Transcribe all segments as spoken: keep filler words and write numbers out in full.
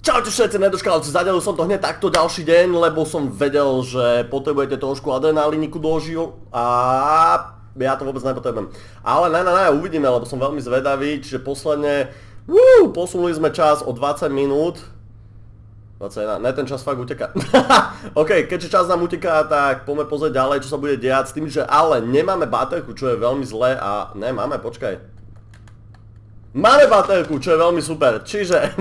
Čaute všetci nedoškalovci, zadelil som to hneď takto ďalší deň, lebo som vedel, že potrebujete trošku adrenaliniku do žil a ja to vôbec nepotrebujem. Ale ne, ne, ne, uvidíme, lebo som veľmi zvedavý, čiže posledne uh, posunuli sme čas o dvadsať minút. dvadsaťjeden, ne, ten čas fakt uteká. OK, keďže čas nám uteká, tak poďme pozrieť ďalej, čo sa bude diať s tým, že ale nemáme baterku, čo je veľmi zlé a ne, máme, počkaj. Máme baterku, čo je veľmi super, čiže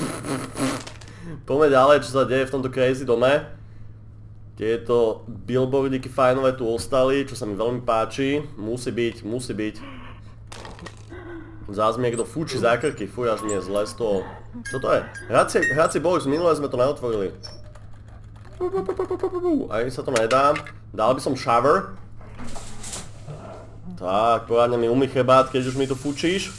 poďme ďalej, čo sa deje v tomto crazy dome. Tieto billboardiky fajnové tu ostali, čo sa mi veľmi páči. Musí byť, musí byť. Zás mi niekto fúči za krky, fuj, až mi je zle z toho. Čo to je? Hrací, hrací box, minulé sme to neotvorili. Ani sa to nedá. Dal by som shower. Tak, poradne mi umý chrbát, keď už mi tu fúčíš.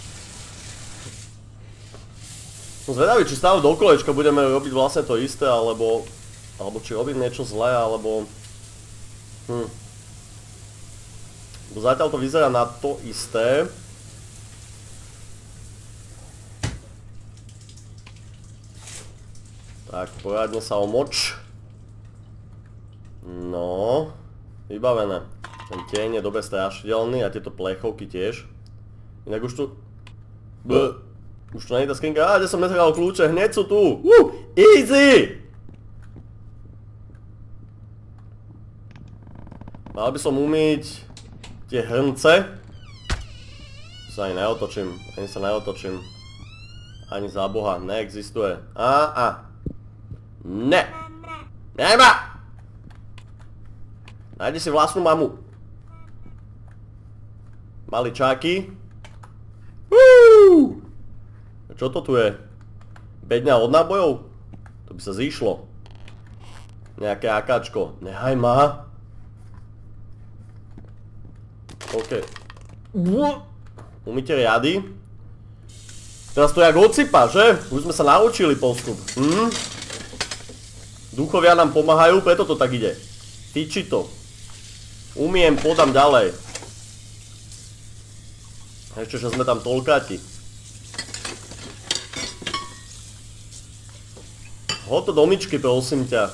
Som zvedavý, či stále do kolečka budeme robiť vlastne to isté, alebo... Alebo či robiť niečo zlé, alebo... Hm. Bo zatiaľ to vyzerá na to isté. Tak, poradne sa omoč. No... Vybavené. Ten tieň je dobre strašidelný a tieto plechovky tiež. Inak už tu... Bl. Už to nie je tá skrinka. Á, kde som nechal kľúče, hneď sú tu. Uh, easy! Mal by som umyť tie hrnce. Sa ani neotočím, ani sa neotočím. Ani za Boha, neexistuje. Á, á. Ne. Nemá! Nájdi si vlastnú mamu. Maličáky. Woo! Čo to tu je? Bedňa od nábojov? To by sa zišlo. Nejaké akáčko. Nehaj ma. OK. Umyte riady. Teraz to jak odsypa, že? Už sme sa naučili postup. Hm? Duchovia nám pomáhajú, preto to tak ide. Tyči to. Umiem, podám ďalej. Ešte, že sme tam toľkáti. Hoď to do myčky, prosím ťa.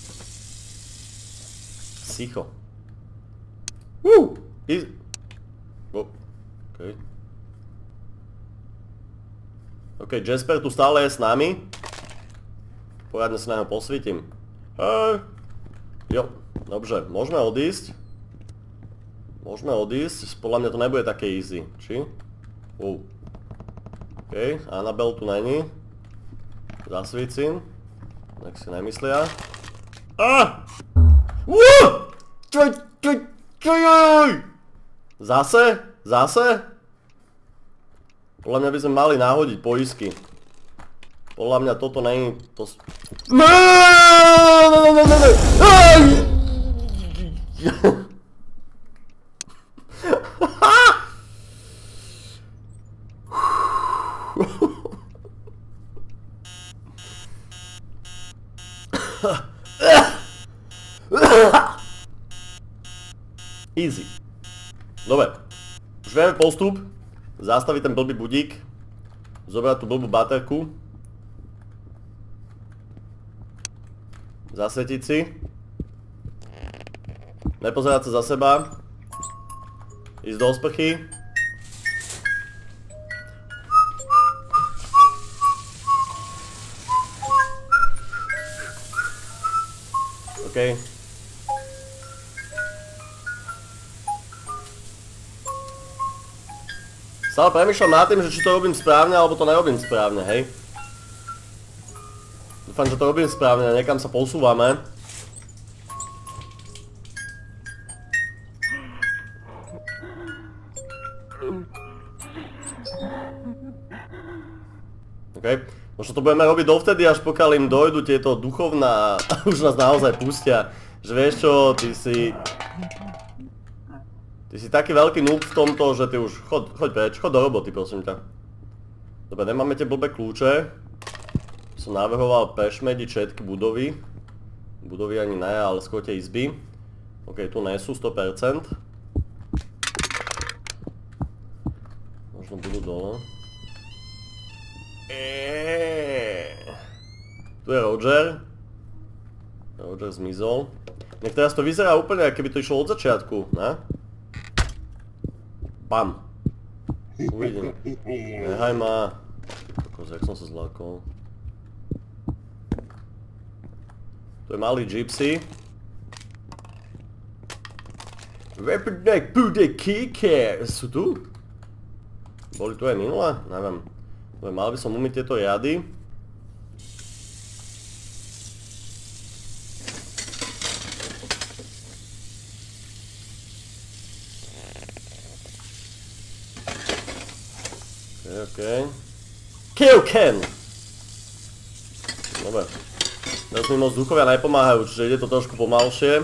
Psycho. Woo! Easy. Oh. OK. OK, Jasper tu stále je s nami. Poradne sa na ňo posvítim. Hej. Jo, dobře, môžeme odísť. Môžeme odísť, podľa mňa to nebude také easy, či? Uh. OK, Annabelle tu není. Zasvícim. Tak si nemyslia. Ah! Uuuu! Čoj, čoj, čoj! Zase? Zase? Podľa mňa by sme mali nahodiť poisky. Podľa mňa toto není... To... Ne, ne, ne, ne, ne. Easy. Dobre. Už vieme postup. Zastaviť ten blbý budík. Zobrať tú blbú baterku. Zasvetiť si. Nepozerať sa za seba. Ísť do sprchy. OK. Stále premýšľam nad tým, že či to robím správne, alebo to nerobím správne, hej. Dúfam, že to robím správne, niekam sa posúvame. OK. Možno to budeme robiť dovtedy, až pokiaľ im dojdu tieto duchovná a už nás naozaj pustia. Že vieš čo, ty si... Ty si taký veľký noob v tomto, že ty už... Chod, choď preč, chod do roboty, prosím ťa. Dobre, nemáme tie blbé kľúče. Som navrhoval prešmediť všetky budovy. Budovy ani ne, ale skôr tie izby. OK, tu nie sú sto percent. Možno budú dole. Eee. Tu je Roger. Roger zmizol. Nech teraz to vyzerá úplne, ako keby to išlo od začiatku, ne? Bam. Uvidím. Nehaj ma. Kokos, jak som sa zlákol. To je malý gypsy. Repedek bude kike. Sú tu? Boli tu aj minule? Neviem. Mal by som umyť tieto riady. Okej, okej. Kill Ken! Dobre. Teraz mi moc duchovia nepomáhajú, čiže ide to trošku pomalšie.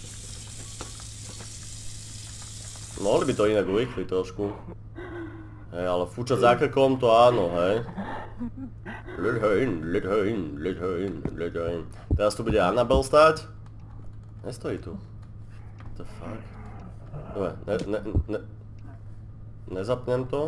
Mohli by to inak urýchliť trošku. Hej, ale fúčať za krkom to áno, hej. Let her in, let her in, let her in, let her in. Teraz tu bude Annabelle stáť. Nestojí tu. What the fuck? Dobre, ne, ne, ne... Nezapnem to.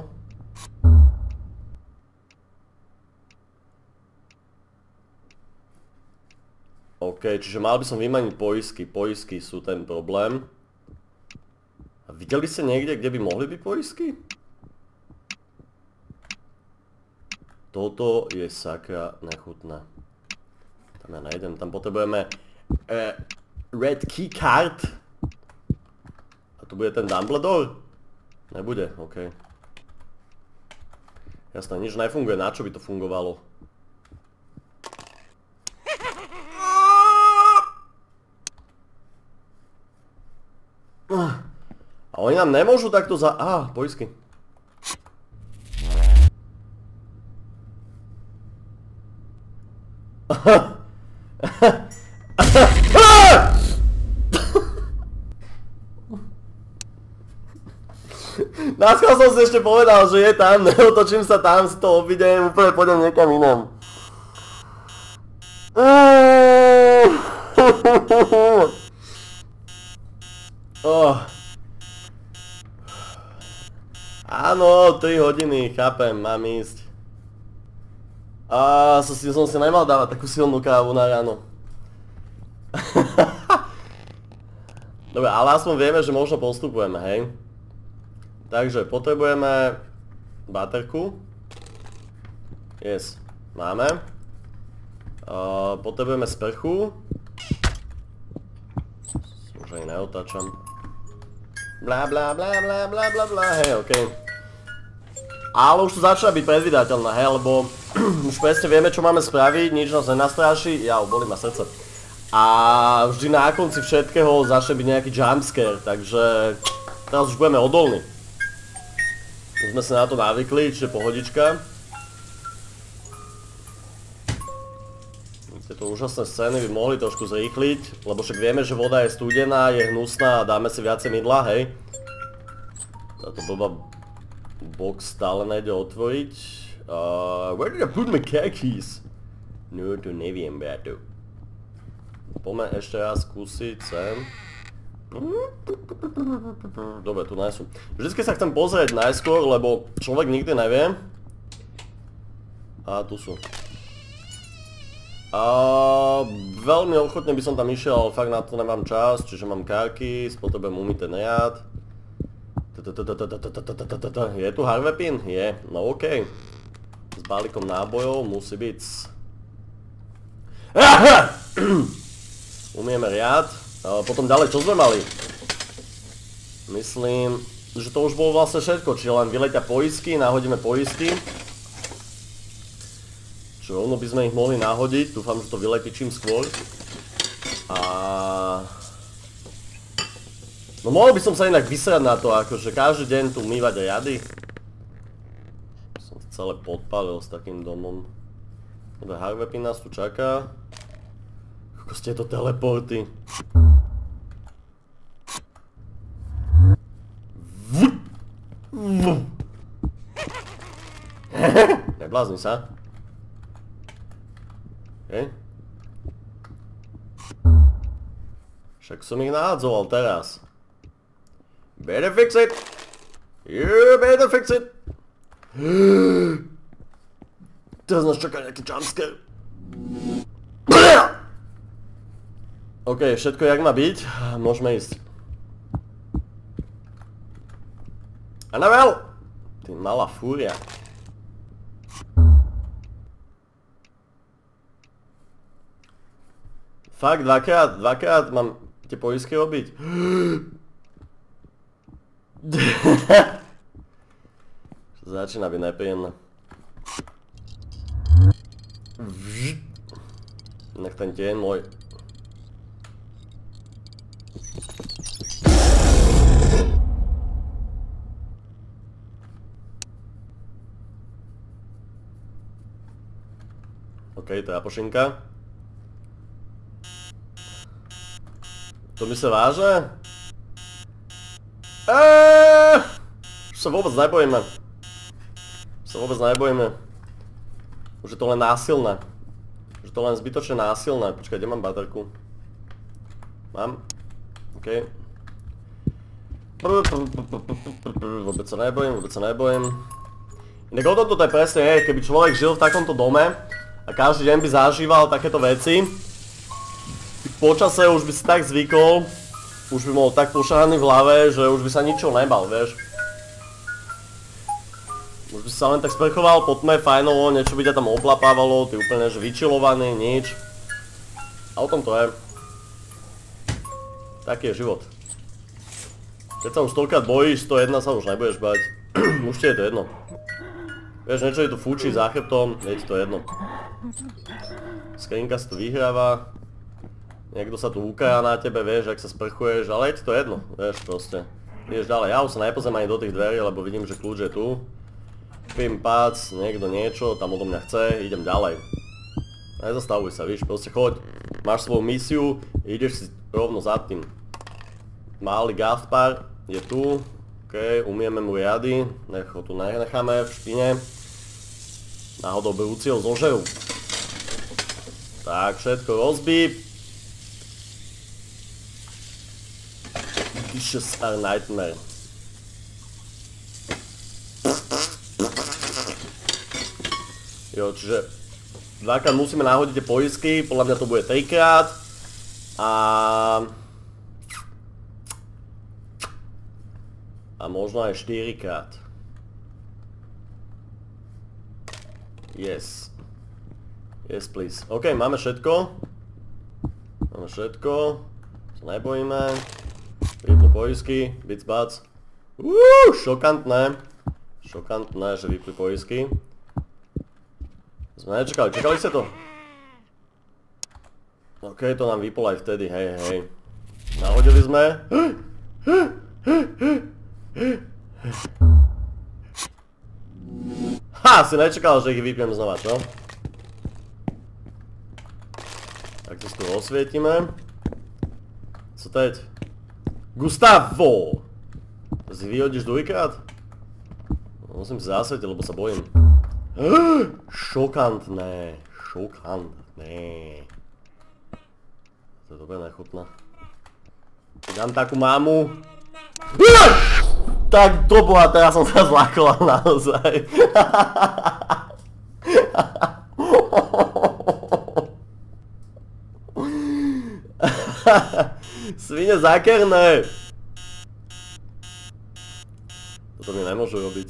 OK, čiže mal by som vymaniť poisky. Poisky sú ten problém. A videli ste niekde, kde by mohli byť poisky? Toto je sakra nechutné. Tam ja nejdem, tam potrebujeme uh, red key card. A tu bude ten Dumbledore? Nebude, OK. Jasné, nič nefunguje, na čo by to fungovalo? A oni nám nemôžu takto za... Á, poisky. Náskal som si ešte povedal, že je tam, neotočím sa tam, si to obvidiem, úplne pôjdem niekam inám. Oh. Áno, tri hodiny, chápem, mám ísť. A som si, som si nemal dávať takú silnú kávu na ráno. Dobre, ale aspoň vieme, že možno postupujeme, hej? Takže potrebujeme baterku. Yes, máme. Uh, potrebujeme sprchu. Už aj neotáčam. Bla bla bla bla bla bla bla, hej, okej. Ale už to začína byť predvídateľné, hej, lebo už presne vieme, čo máme spraviť, nič nás nenastráši. Jau, bolí ma srdce. A vždy na konci všetkého začne byť nejaký jumpscare, takže teraz už budeme odolní. Už sme sa na to navykli, čiže pohodička. Tieto úžasné scény by mohli trošku zrýchliť, lebo však vieme, že voda je studená, je hnusná a dáme si viacej mydla, hej. Táto blbá box stále nejde otvoriť. Uh, where did I put my car keys? No, to neviem, brato. Poďme ešte raz skúsiť sem. Dobre, tu nie sú. Vždycky sa chcem pozrieť najskôr, lebo človek nikdy nevie. A tu sú. A veľmi ochotne by som tam išiel, ale fakt na to nemám čas, čiže mám karky, spotrebujem umyť ten riad. Je tu Harvey-pin? Je, no okej. S balíkom nábojov musí byť. Umieme riad. Potom ďalej, čo sme mali? Myslím, že to už bolo vlastne všetko, čiže len vyletia poisky, nahodíme poisky. Čiže rovno by sme ich mohli nahodiť, dúfam, že to vyletí čím skôr. A... No mohol by som sa inak vysrať na to, akože každý deň tu umývať riady. Som to celé podpálil s takým domom. Dobre, Harvey-pin nás tu čaká. Ako ste to teleporty. Neblázni sa. Okay. Však som ich nahádzoval teraz. Better fix it. You better fix it. Teraz nás čaká nejaký jumpscare. OK, všetko jak má byť, môžeme ísť. Anabel! Ty malá fúria. Fakt, dvakrát, dvakrát mám tie poisky robiť. Začína byť nepríjemné. Nech ten tieň môj. OK, to je apošinka. To mi sa váže? Eeeeh! Už sa vôbec nebojíme. Už sa vôbec nebojíme. Už je to len násilné. Už je to len zbytočne násilné. Počkaj, kde mám baterku? Mám? OK. Vôbec sa nebojím, vôbec sa nebojím. Inak o tomto to je presne, hej, keby človek žil v takomto dome a každý deň by zažíval takéto veci, počase už by si tak zvykol, už by bol tak pošahaný v hlave, že už by sa ničo nebal, vieš. Už by si sa len tak sprchoval po tme, fajnovo, niečo by ťa tam oplapávalo, ty úplne že vyčilovaný, nič. A o tom to je. Taký je život. Keď sa už toľkrát bojíš, sto jedna sa už nebudeš bať. Už ti je to jedno. Vieš, niečo je tu fúči za chrbtom, je ti to jedno. Skrinka si tu vyhráva. Niekto sa tu ukája na tebe, vieš, ak sa sprchuješ, ale je ti to jedno, vieš, proste. Ideš ďalej, ja už sa nepozriem ani do tých dverí, lebo vidím, že kľúč je tu. Pím, pác, niekto niečo, tam odo mňa chce, idem ďalej. Nezastavuj sa, víš, proste choď. Máš svoju misiu, ideš si rovno za tým. Malý Gaspar je tu, ok, umieme mu riady, nech ho tu necháme v špine. Náhodou berúci ho zožerú. Tak, všetko rozbí. Vicious are nightmare. Jo, čiže dvakrát musíme nahodiť tie poisky, podľa mňa to bude trikrát. A... A možno aj štyrikrát. Yes. Yes, please. OK, máme všetko. Máme všetko. Sa nebojíme. Vypnú poisky, bic bac. Uuu, šokantné. Šokantné, že vypli poisky. Sme nečakali, čakali ste to? OK, to nám vyplo aj vtedy, hej, hej. Nahodili sme. Ha, si nečakal, že ich vypnem znova, čo? Tak to si tu osvietime. Co teď? Gustavo! Si vyhodíš dvojkrát? Musím si zasvietiť, lebo sa bojím. Šokantné. Šokantné. To je dobre nechutné. Dám takú mámu. Tak to bola, teraz som sa zlákol naozaj. Svine zákerné! Toto mi nemôžu robiť.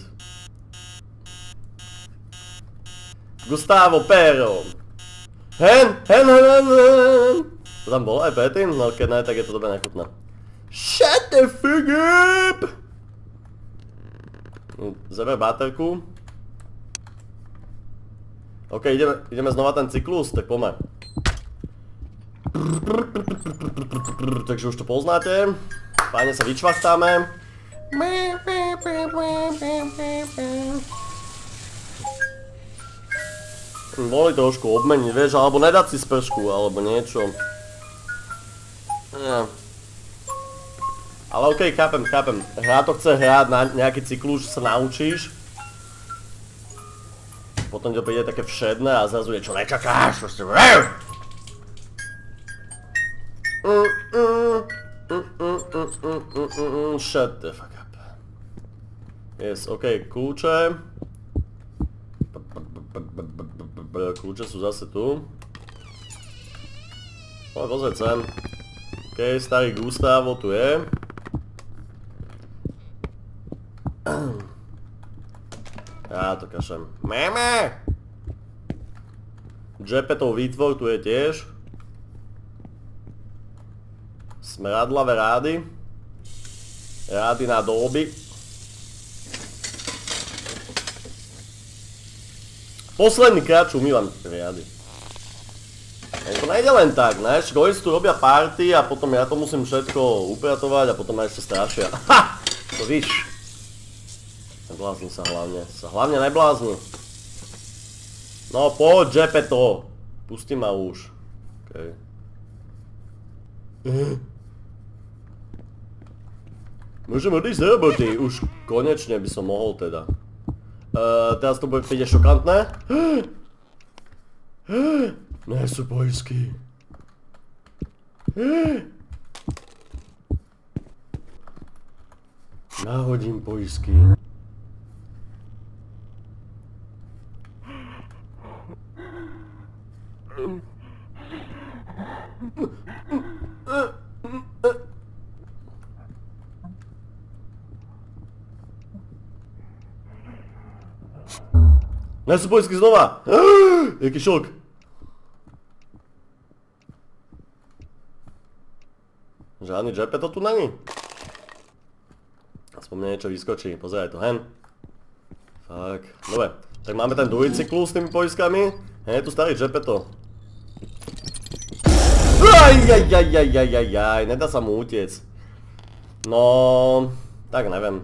Gustavo Pero! Hen, hen, hen, hen, hen! To tam bolo aj predtým? No keď ne, tak je to dobre nechutné. Shut the fuck up! Zaber baterku. OK, ideme, ideme znova ten cyklus, tak poďme. Takže už to poznáte. Fajne sa vyčvachtáme. Boli trošku obmeniť, vieš, alebo nedať si spršku, alebo niečo. Ja. Ale okej, okay, chápem, chápem. Hra to chce hrať na nejaký cyklus, že sa naučíš. Potom to príde také všedné a zrazu je čo nečakáš, proste. Shut the fuck up. Yes, ok, kľúče. Kľúče sú zase tu. Poď pozrieť sem. OK, starý Gustavo tu je. Ja to kašem. Meme! Džepetov výtvor tu je tiež. Smradlavé rády. Rády na dolby. Posledný krát, čo umývam riady. To nejde len tak, ne? Školy tu robia party a potom ja to musím všetko upratovať a potom ma ešte strašia. Ha! To víš. Neblázni sa hlavne. Sa hlavne neblázni. No poď, Džepeto. Pusti ma už. Okay. Môžem odísť z roboty. Už konečne by som mohol teda. Uh, teraz to bude príde šokantné. Nie sú poisky. Nahodím poisky. Nie sú poisky znova. Jaký šok. Žiadny Džepeto tu není. Aspoň mne niečo vyskočí. Pozeraj to hen. Fak. Dobre. Tak máme ten druhý cyklus s tými poiskami. Hen je tu starý Džepeto. Ajajajajajajaj. Nedá sa mu utiec. No... Tak neviem.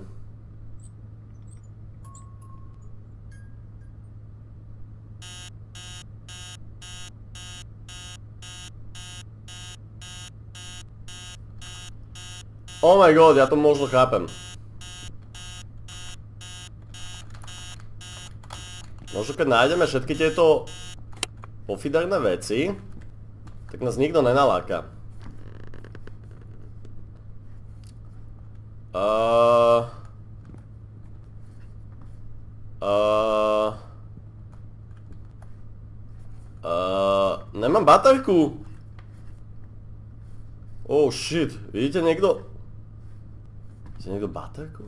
Oh my god, ja to možno chápem. Možno keď nájdeme všetky tieto pofiderné veci, tak nás nikto nenaláka. Uh, uh, uh, nemám baterku. Oh shit, vidíte niekto? Vidíte niekto baterku?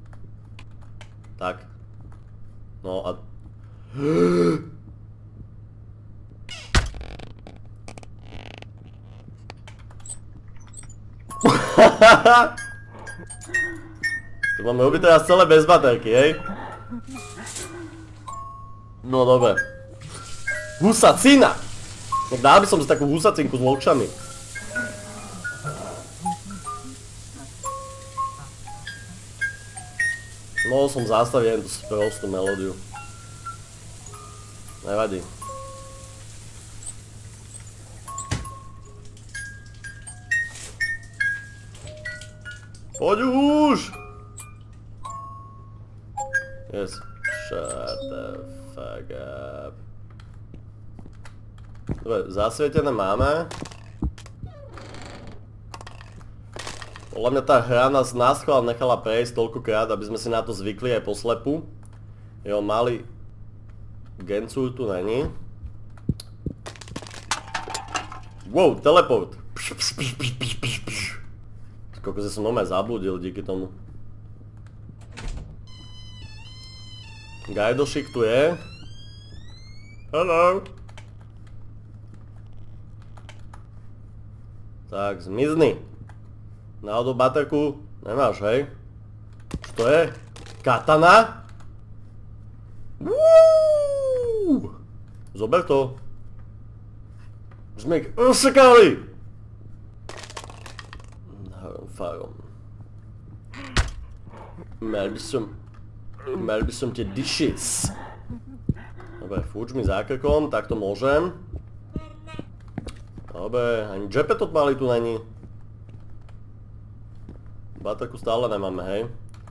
Tak. No a... To máme robiť teraz celé bez baterky, hej? No dobre. Husacina! No dal by som si takú husacinku s lokšami. Mohol som zastaviť jen tú prostú melódiu. Nevadí. Poď už! Yes. Shut the fuck up. Dobre, zasvietené máme. Podľa mňa tá hra nás náschvál nechala prejsť toľkokrát, aby sme si na to zvykli aj poslepu. Jo, malý Gencúr tu není. Wow, teleport. Koľko som normálne zablúdil díky tomu. Gajdošik tu je. Hello. Tak, zmizni. Náhodou baterku nemáš, hej? Čo to je? Katana? Wuuu! Zober to. Už sme ich usekali! Harom farom. Mal by som... Mal by som tie dishes. Dobre, fúč mi za krkom, tak to môžem. Dobre, ani Džepeto mali tu není. Baterku stále nemáme, hej.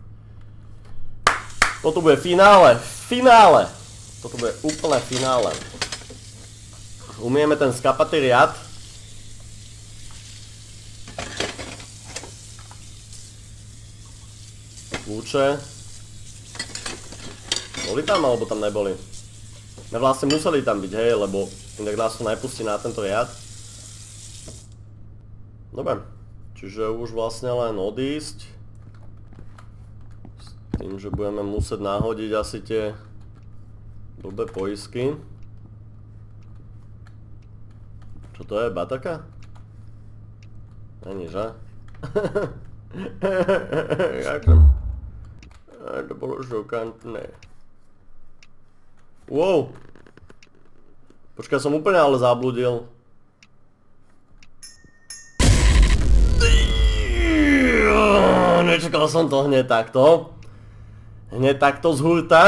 Toto bude finále, finále. Toto bude úplné finále. Umieme ten skapatý riad. Kľúče. Boli tam, alebo tam neboli? My vlastne museli tam byť, hej, lebo inak nás to nepustí na tento riad. Dobre. Čiže už vlastne len odísť. S tým, že budeme musieť nahodiť asi tie blbé poisky. Čo to je? Bataka? Není, že? To bolo šokantné. Wow! Počkaj, som úplne ale zabludil. Nečakal som to hneď takto. Hneď takto z hurta.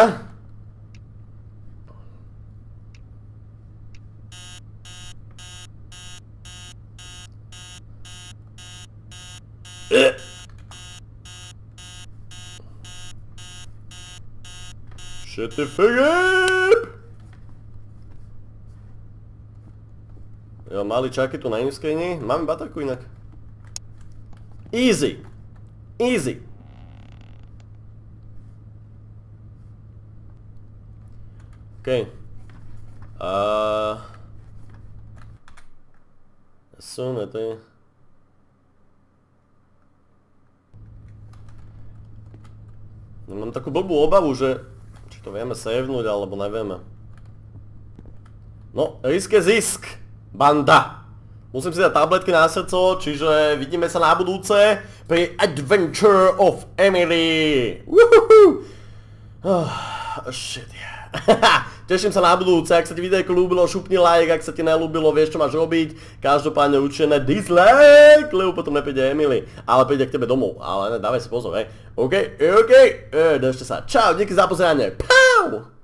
Shut the fuck up! Jo, mali čaky tu na nízkejni. Máme baterku inak. Easy! Easy! OK. Uh, Assume to. Mám takú blbú obavu, že či to vieme savenúť, alebo nevieme. No, risk je zisk, banda. Musím si dať tabletky na srdco, čiže vidíme sa na budúce pri Adventure of Emily. Woohoo! Oh, shit, yeah. Teším sa na budúce, ak sa ti videjko ľúbilo, šupni like, ak sa ti nelúbilo, vieš čo máš robiť. Každopádne určite dislike, lebo potom nepríde Emily, ale príde k tebe domov. Ale ne, dávaj si pozor, hej. OK, OK, e, držte sa. Čau, díky za pozeranie. Pau!